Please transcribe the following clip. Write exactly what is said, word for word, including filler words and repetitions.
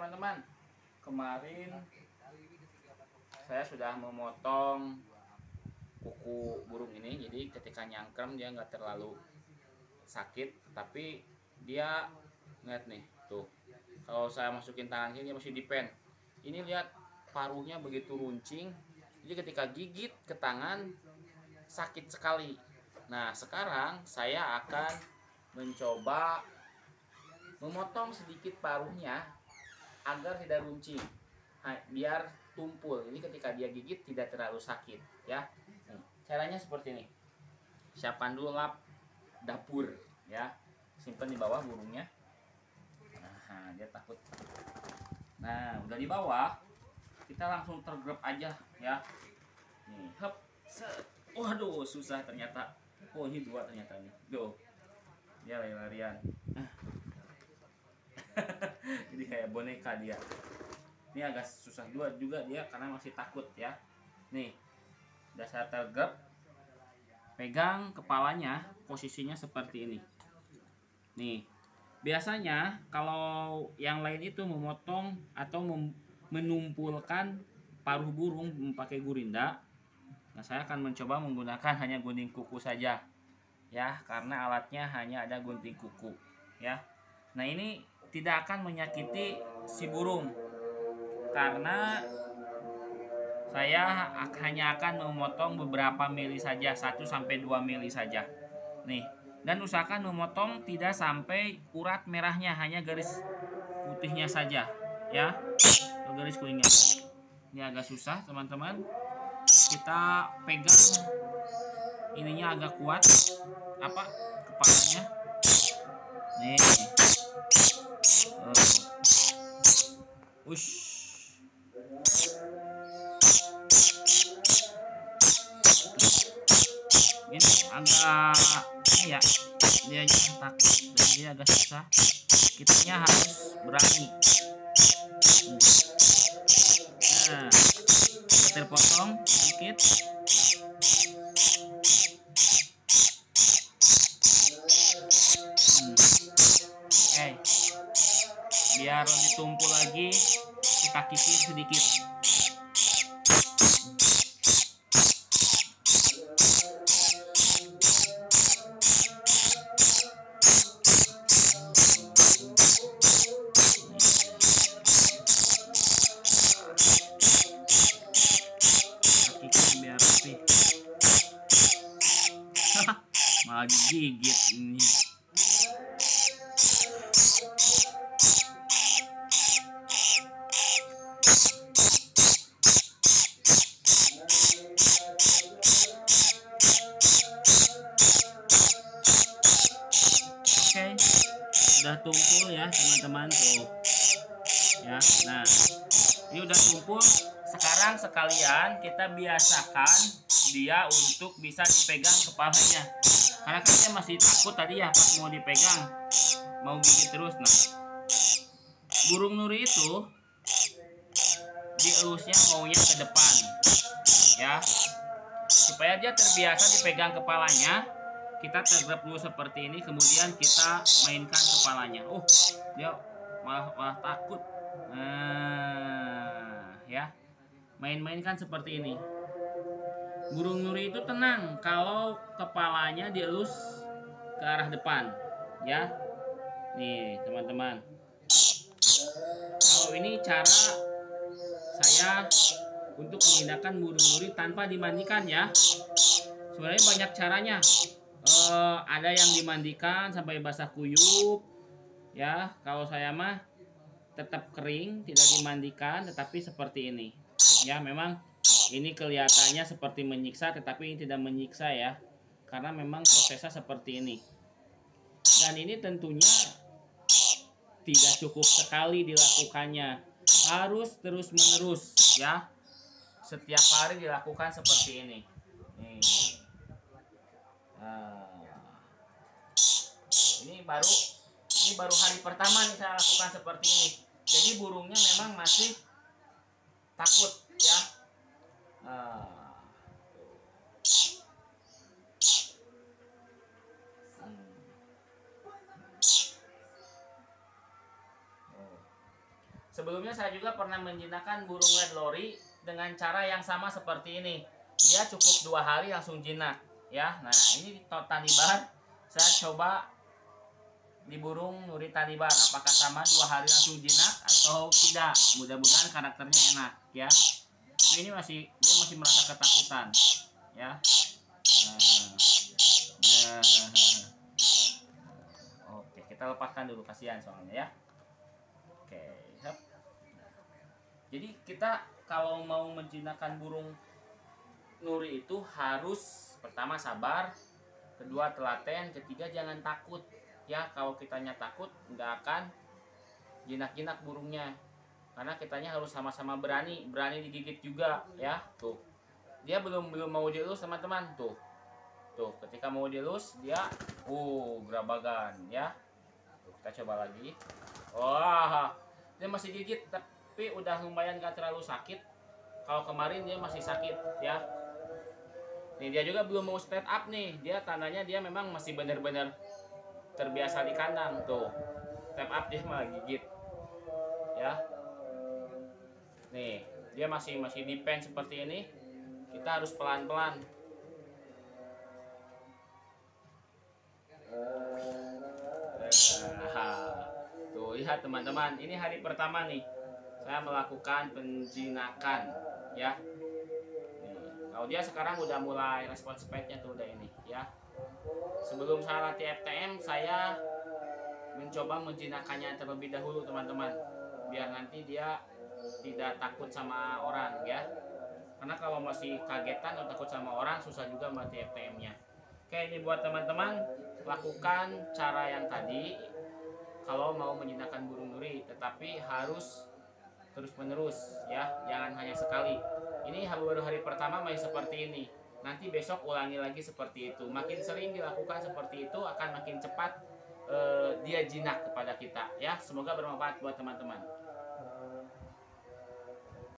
teman-teman. Kemarin saya sudah memotong kuku burung ini, jadi ketika nyangkrem dia nggak terlalu sakit, tapi dia lihat nih tuh, kalau saya masukin tangan ini dia masih dipen. Ini lihat paruhnya begitu runcing, jadi ketika gigit ke tangan sakit sekali. Nah sekarang saya akan mencoba memotong sedikit paruhnya agar tidak runcing, biar tumpul. Ini ketika dia gigit tidak terlalu sakit ya. Nih, caranya seperti ini. Siapkan dulu lap dapur ya, simpan di bawah burungnya. Nah dia takut. Nah udah di bawah, kita langsung tergrep aja ya. Nih hop set. Waduh susah ternyata. Oh ini dua ternyata nih. Duh dia lari-larian. Jadi kayak boneka dia. Ini agak susah dua juga dia karena masih takut ya. Nih udah saya tergrep, pegang kepalanya, posisinya seperti ini. Nih biasanya kalau yang lain itu memotong atau menumpulkan paruh burung memakai gurinda. Nah saya akan mencoba menggunakan hanya gunting kuku saja ya, karena alatnya hanya ada gunting kuku ya. Nah ini tidak akan menyakiti si burung karena saya hanya akan memotong beberapa mili saja, satu sampai dua mili saja. Nih, dan usahakan memotong tidak sampai urat merahnya, hanya garis putihnya saja ya, atau garis kuningnya. Ini agak susah teman-teman. Kita pegang ininya agak kuat, apa kepalanya. Nih. Ush. Ini agak ini ya, dia takut dan dia agak susah. Kitanya harus berani. Nah, terpotong sedikit. Hmm. Oke, biar lebih tumpul lagi, kita kikir sedikit. Malah digigit ini. Oke, udah tumpul ya teman-teman tuh ya. Nah ini udah tumpul. Sekarang sekalian kita biasakan dia untuk bisa dipegang kepalanya, karena kan dia masih takut tadi ya pas mau dipegang, mau gigit terus. Nah burung nuri itu dielusnya maunya ke depan ya, supaya dia terbiasa dipegang kepalanya. Kita tergrep dulu seperti ini, kemudian kita mainkan kepalanya. Oh dia malah, malah takut. Nah ya, main-mainkan seperti ini. Burung nuri itu tenang kalau kepalanya dielus ke arah depan ya. Nih teman-teman, kalau ini cara saya untuk memindahkan burung nuri tanpa dimandikan ya. Sebenarnya banyak caranya. Uh, ada yang dimandikan sampai basah kuyup ya. Kalau saya mah tetap kering, tidak dimandikan, tetapi seperti ini ya. Memang ini kelihatannya seperti menyiksa, tetapi ini tidak menyiksa ya, karena memang prosesnya seperti ini. Dan ini tentunya tidak cukup sekali dilakukannya, harus terus menerus ya. Setiap hari dilakukan seperti ini. Nih. Nah, ini baru ini baru hari pertama nih saya lakukan seperti ini. Jadi burungnya memang masih takut ya. Nah, Sebelumnya saya juga pernah menjinakkan burung red lori dengan cara yang sama seperti ini. Dia cukup dua hari langsung jinak ya. Nah ini tanibar saya coba di burung nuri tanibar, apakah sama dua hari langsung jinak atau tidak. Mudah-mudahan karakternya enak ya. Ini masih dia masih merasa ketakutan ya. Nah, nah, oke, kita lepaskan dulu, kasihan soalnya ya. Oke, yep. Jadi kita kalau mau menjinakkan burung nuri itu harus pertama sabar, kedua telaten, ketiga jangan takut ya. Kalau kitanya takut nggak akan jinak-jinak burungnya, karena kitanya harus sama-sama berani berani digigit juga ya. Tuh dia belum belum mau dielus teman-teman. Tuh tuh ketika mau dielus dia uh gerabagan ya. Tuh, kita coba lagi. Wah, dia masih gigit tapi udah lumayan gak terlalu sakit. Kalau kemarin dia masih sakit ya. Nih dia juga belum mau stand up nih. Dia tandanya dia memang masih benar-benar terbiasa di kandang. Tuh step up dia malah gigit ya. Nih dia masih masih di pen seperti ini. Kita harus pelan-pelan. Tuh lihat teman-teman, ini hari pertama nih saya melakukan penjinakan ya. Nih, kalau dia sekarang udah mulai respon speednya tuh udah ini ya. Sebelum saya latih F T M saya mencoba menjinakannya terlebih dahulu teman-teman, biar nanti dia tidak takut sama orang ya. Karena kalau masih kagetan atau takut sama orang susah juga melatih F T M-nya. Oke, ini buat teman-teman, lakukan cara yang tadi kalau mau menjinakkan burung nuri, tetapi harus terus-menerus ya, jangan hanya sekali. Ini baru hari pertama masih seperti ini. Nanti besok ulangi lagi seperti itu. Makin sering dilakukan seperti itu akan makin cepat eh, dia jinak kepada kita ya. Semoga bermanfaat buat teman-teman.